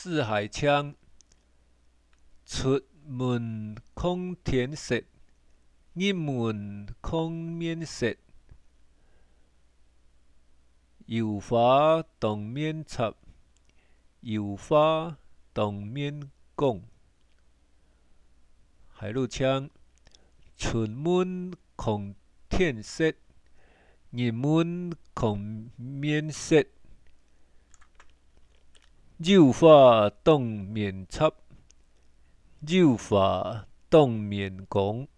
四海腔，出门空田色，入门空面色。有花当面插，有花当面讲。海陆腔，出门空田色，入门空面色。有花当面插，有花当面讲。